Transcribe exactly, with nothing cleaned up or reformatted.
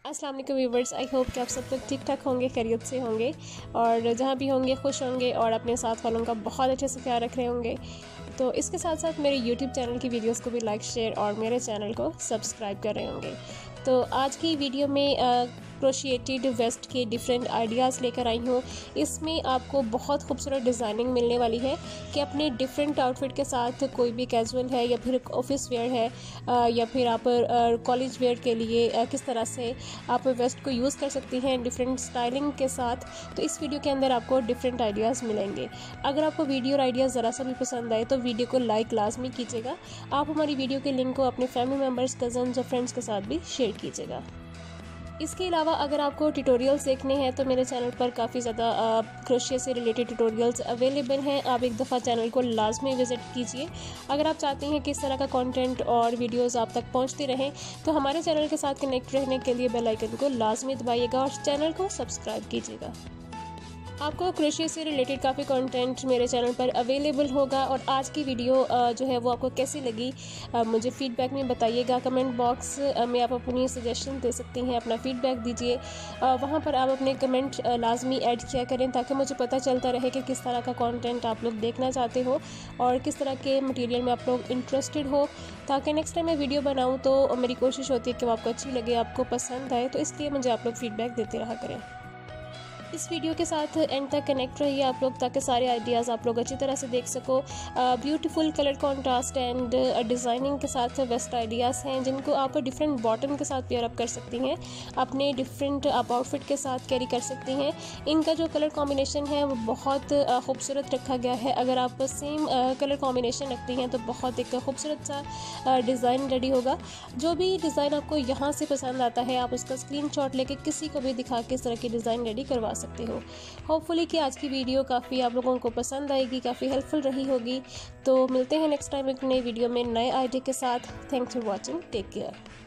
अस्सलाम वालेकुम viewers, I hope कि आप सब लोग ठीक ठाक होंगे, खैरियत से होंगे और जहाँ भी होंगे खुश होंगे और अपने साथ वालों का बहुत अच्छे से ख्याल रख रहे होंगे। तो इसके साथ साथ मेरे यूट्यूब चैनल की वीडियोस को भी लाइक शेयर और मेरे चैनल को सब्सक्राइब कर रहे होंगे। तो आज की वीडियो में क्रोशिएटेड वेस्ट के डिफरेंट आइडियाज़ लेकर आई हूँ। इसमें आपको बहुत खूबसूरत डिज़ाइनिंग मिलने वाली है कि अपने डिफरेंट आउटफिट के साथ, कोई भी कैजुअल है या फिर ऑफिस वेयर है आ, या फिर आप कॉलेज वेयर के लिए आ, किस तरह से आप वेस्ट को यूज़ कर सकती हैं डिफरेंट स्टाइलिंग के साथ। तो इस वीडियो के अंदर आपको डिफरेंट आइडियाज़ मिलेंगे। अगर आपको वीडियो और आइडियाज़ ज़रा सा भी पसंद आए तो वीडियो को लाइक लाजमी कीजिएगा। आप हमारी वीडियो के लिंक को अपने फैमिली मेम्बर्स, कज़न्स और फ्रेंड्स के साथ भी शेयर कीजिएगा। इसके अलावा अगर आपको ट्यूटोरियल्स देखने हैं तो मेरे चैनल पर काफ़ी ज़्यादा क्रोशिया से रिलेटेड ट्यूटोरियल्स अवेलेबल हैं। आप एक दफ़ा चैनल को लाजमी विज़िट कीजिए। अगर आप चाहते हैं कि इस तरह का कंटेंट और वीडियोस आप तक पहुंचते रहें तो हमारे चैनल के साथ कनेक्ट रहने के लिए बेल आइकन को लाजमी दबाइएगा और चैनल को सब्सक्राइब कीजिएगा। आपको क्रोशिया से रिलेटेड काफ़ी कंटेंट मेरे चैनल पर अवेलेबल होगा। और आज की वीडियो जो है वो आपको कैसी लगी मुझे फीडबैक में बताइएगा। कमेंट बॉक्स में आप अपनी सजेशन दे सकती हैं, अपना फीडबैक दीजिए। वहाँ पर आप अपने कमेंट लाजमी ऐड किया करें ताकि मुझे पता चलता रहे कि किस तरह का कंटेंट आप लोग देखना चाहते हो और किस तरह के मटेरियल में आप लोग इंटरेस्टेड हो, ताकि नेक्स्ट टाइम मैं वीडियो बनाऊँ तो मेरी कोशिश होती है कि वो आपको अच्छी लगे, आपको पसंद आए। तो इसलिए मुझे आप लोग फीडबैक देते रहा करें। इस वीडियो के साथ एंड तक कनेक्ट रहिए आप लोग ताकि सारे आइडियाज़ आप लोग अच्छी तरह से देख सको। Beautiful colour contrast and designing के साथ वेस्ट आइडियाज़ हैं जिनको आप डिफरेंट बॉटम के साथ पेयर अप कर सकती हैं, अपने डिफरेंट आप आउटफिट के साथ कैरी कर सकती हैं। इनका जो कलर कॉम्बिनेशन है वो बहुत खूबसूरत रखा गया है। अगर आप सेम कलर कॉम्बिनेशन रखती हैं तो बहुत एक खूबसूरत सा डिज़ाइन रेडी होगा। जो भी डिज़ाइन आपको यहाँ से पसंद आता है आप उसका स्क्रीनशॉट लेके किसी को भी दिखा के इस तरह की डिज़ाइन रेडी करवा सकते हो। होपफुली कि आज की वीडियो काफ़ी आप लोगों को पसंद आएगी, काफ़ी हेल्पफुल रही होगी। तो मिलते हैं नेक्स्ट टाइम एक नई वीडियो में नए आइडिया के साथ। Thanks for watching, take care.